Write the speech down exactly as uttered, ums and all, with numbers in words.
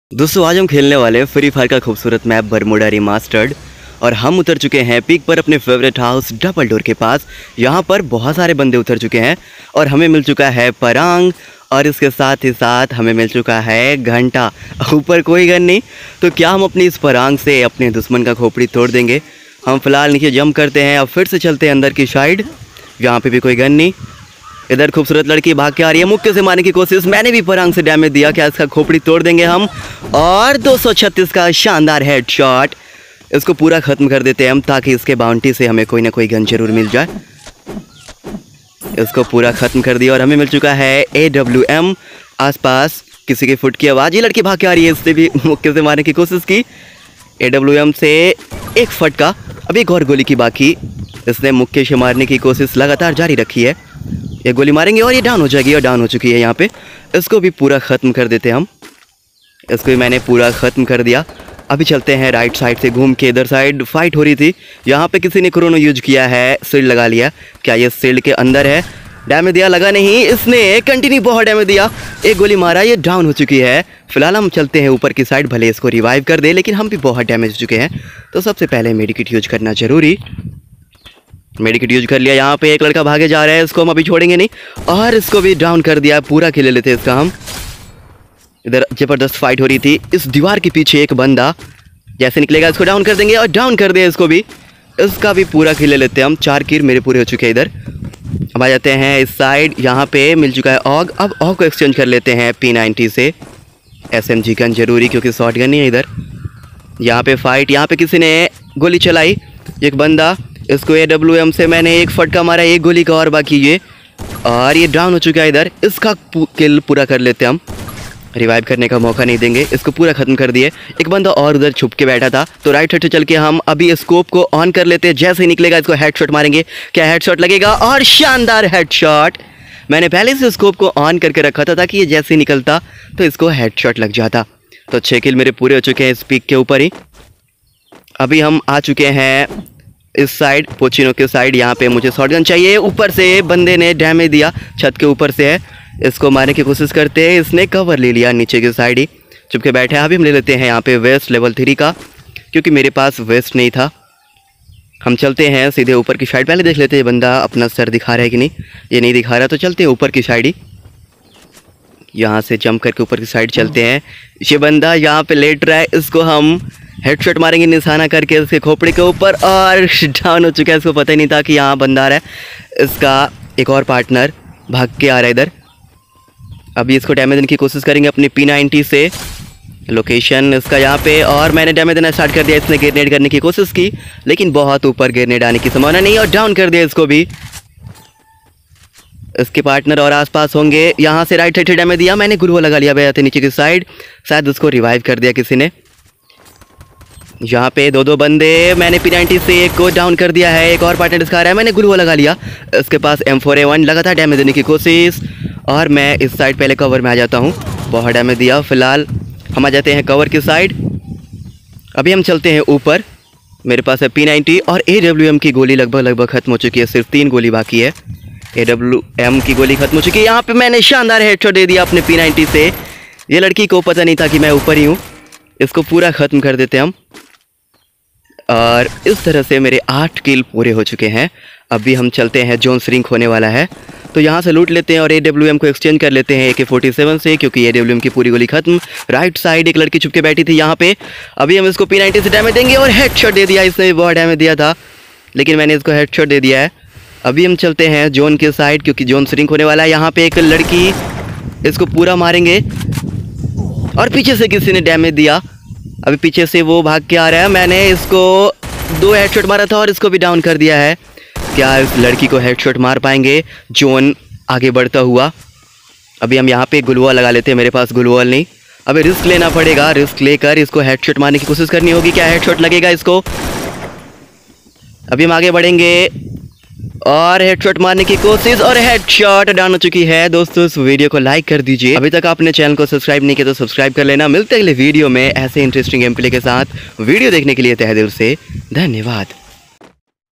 दोस्तों आज हम खेलने वाले फ्री फायर का खूबसूरत मैप बरमूडा रिमास्टर्ड और हम उतर चुके हैं पीक पर अपने फेवरेट हाउस डबल डोर के पास। यहाँ पर बहुत सारे बंदे उतर चुके हैं और हमें मिल चुका है परांग और इसके साथ ही साथ हमें मिल चुका है घंटा। ऊपर कोई गन नहीं, तो क्या हम अपनी इस परांग से अपने दुश्मन का खोपड़ी तोड़ देंगे। हम फिलहाल नीचे जंप करते हैं और फिर से चलते हैं अंदर की साइड। यहाँ पे भी कोई गन नहीं। इधर खूबसूरत लड़की भाग के आ रही है, मुक्के से मारने की कोशिश। मैंने भी परांग से डैमेज दिया, क्या इसका खोपड़ी तोड़ देंगे हम। और दो सौ छत्तीस का शानदार हेडशॉट, इसको पूरा ख़त्म कर देते हैं हम, ताकि इसके बाउंटी से हमें कोई ना कोई गन जरूर मिल जाए। इसको पूरा ख़त्म कर दिया और हमें मिल चुका है ए डब्ल्यू एम। आसपास किसी के फुट की आवाज़, ये लड़की भाग के आ रही है, इससे भी मुक्के से मारने की कोशिश की। ए डब्ल्यू एम से एक फटका, अब एक और गोली की बाकी। इसने मुक्के से मारने की कोशिश लगातार जारी रखी है। ये गोली मारेंगे और ये डाउन हो जाएगी और डाउन हो चुकी है यहाँ पे। इसको भी पूरा ख़त्म कर देते हैं हम। इसको भी मैंने पूरा ख़त्म कर दिया। अभी चलते हैं राइट साइड से घूम के। इधर साइड फाइट हो रही थी, यहाँ पे किसी ने क्रोनो यूज किया है, शील्ड लगा लिया। क्या ये शील्ड के अंदर है? डैमेज दिया, लगा नहीं। इसने कंटिन्यू बहुत डैमेज दिया, एक गोली मारा, ये डाउन हो चुकी है। फिलहाल हम चलते हैं ऊपर की साइड, भले इसको रिवाइव कर दे, लेकिन हम भी बहुत डैमेज हो चुके हैं। तो सबसे पहले मेडिकिट यूज करना जरूरी। मेडिकिट यूज कर लिया। यहाँ पे एक लड़का भागे जा रहा है, इसको हम अभी छोड़ेंगे नहीं। और इसको भी डाउन कर दिया, पूरा खेल लेते इसका हम। इधर जबरदस्त फाइट हो रही थी, इस दीवार के पीछे एक बंदा जैसे निकलेगा इसको डाउन कर देंगे और डाउन कर दिया इसको भी। इसका भी पूरा खेल लेते हैं हम। चार किल मेरे पूरे हो चुके हैं। इधर अब आ जाते हैं इस साइड, यहाँ पे मिल चुका है ऑग। अब ऑग को एक्सचेंज कर लेते हैं पी नाइन्टी से। एस एम जी गन जरूरी, क्योंकि शॉर्ट गन नहीं है इधर। यहाँ पे फाइट, यहाँ पे किसी ने गोली चलाई, एक बंदा। इसको ए डब्ल्यू एम से मैंने एक फटका मारा, एक गोली का और बाकी ये, और ये डाउन हो चुका है इधर। इसका किल पूरा कर लेते हम, रिवाइव करने का मौका नहीं देंगे। इसको पूरा ख़त्म कर दिए। एक बंदा और उधर छुप के बैठा था, तो राइट साइड से चल के हम अभी स्कोप को ऑन कर लेते हैं। जैसे ही निकलेगा इसको हेडशॉट मारेंगे। क्या हेडशॉट लगेगा? और शानदार हेडशॉट। मैंने पहले से स्कोप को ऑन करके रखा था, ताकि ये जैसे ही निकलता तो इसको हेडशॉट लग जाता। तो छः किल मेरे पूरे हो चुके हैं इस पीक के ऊपर ही। अभी हम आ चुके हैं इस साइड, पोचिनो के साइड। यहाँ पे मुझे शॉटगन चाहिए। ऊपर से बंदे ने डैमेज दिया, छत के ऊपर से है, इसको मारने की कोशिश करते हैं। इसने कवर ले लिया नीचे की साइड ही, चुप के बैठे हैं। अभी हम ले लेते हैं यहाँ पे वेस्ट लेवल थ्री का, क्योंकि मेरे पास वेस्ट नहीं था। हम चलते हैं सीधे ऊपर की साइड। पहले देख लेते हैं बंदा अपना सर दिखा रहा है कि नहीं। ये नहीं दिखा रहा, तो चलते हैं ऊपर की साइड ही। यहाँ से जंप करके ऊपर की साइड चलते हैं। ये बंदा यहाँ पे लेट रहा है, इसको हम हेडशॉट मारेंगे निशाना करके इसके खोपड़ी के ऊपर, और डाउन हो चुका है। इसको पता ही नहीं था कि यहाँ बंदा आ रहा है। इसका एक और पार्टनर भाग के आ रहा है इधर। अभी इसको डैमेज देने की कोशिश करेंगे अपनी पी नाइन्टी से। लोकेशन इसका यहाँ पे, और मैंने डैमेज देना स्टार्ट कर दिया। इसने ग्रेनेड करने की कोशिश की, लेकिन बहुत ऊपर ग्रेनेड आने की संभावना नहीं, और डाउन कर दिया इसको भी। इसके पार्टनर और आसपास होंगे। यहाँ से राइट साइड से डैमेज दिया मैंने, गुरुआ लगा लिया भैया नीचे की साइड। शायद उसको रिवाइव कर दिया किसी ने। यहाँ पे दो दो बंदे, मैंने पी नाइन्टी से एक को डाउन कर दिया है। एक और पार्टनर इसका आ रहा है, मैंने गुरुआ लगा लिया। इसके पास एम फोर ए वन, लगातार डैमेज देने की कोशिश, और मैं इस साइड पहले कवर में आ जाता हूँ। बहुत डैमेज दिया। फिलहाल हम आ जाते हैं कवर की साइड। अभी हम चलते हैं ऊपर। मेरे पास है पी नाइन्टी और ए डब्ल्यू एम की गोली लगभग लगभग खत्म हो चुकी है, सिर्फ तीन गोली बाकी है। ए डब्ल्यू एम की गोली खत्म हो चुकी है। यहाँ पे मैंने शानदार हेडशॉट दे दिया अपने पी नाइन्टी से। ये लड़की को पता नहीं था कि मैं ऊपर ही हूँ। इसको पूरा ख़त्म कर देते हम, और इस तरह से मेरे आठ किल पूरे हो चुके हैं। अभी हम चलते हैं, जोन श्रिंक होने वाला है, तो यहाँ से लूट लेते हैं और ए डब्ल्यू एम को एक्सचेंज कर लेते हैं ए के फोर्टी सेवन से, क्योंकि ए डब्ल्यू एम की पूरी गोली खत्म। राइट साइड एक लड़की छुप के बैठी थी यहाँ पे। अभी हम इसको पी नाइन्टी से डैमेज देंगे, और हेडशॉट दे दिया। इसने भी बहुत डैमेज दिया था, लेकिन मैंने इसको हेडशॉट दे दिया है। अभी हम चलते हैं जोन के साइड, क्योंकि जोन श्रिंक होने वाला है। यहाँ पे एक लड़की, इसको पूरा मारेंगे, और पीछे से किसी ने डैमेज दिया। अभी पीछे से वो भाग के आ रहा है। मैंने इसको दो हेडशॉट मारा था और इसको भी डाउन कर दिया है। क्या इस लड़की को हेडशॉट मार पाएंगे? जोन आगे बढ़ता हुआ। अभी हम यहाँ पे गुलवॉल लगा लेते हैं, मेरे पास गुलवॉल नहीं। अभी रिस्क लेना पड़ेगा, रिस्क लेकर इसको हेडशॉट मारने की कोशिश करनी होगी। क्या हेडशॉट लगेगा इसको? अभी हम आगे बढ़ेंगे और हेडशॉट मारने की कोशिश, और हेडशॉट डाउन हो चुकी है। दोस्तों इस वीडियो को लाइक कर दीजिए। अभी तक आपने चैनल को सब्सक्राइब नहीं किया तो सब्सक्राइब कर लेना। मिलते हैं अगले वीडियो में ऐसे इंटरेस्टिंग गेम प्ले के साथ। वीडियो देखने के लिए तहे दिल से धन्यवाद।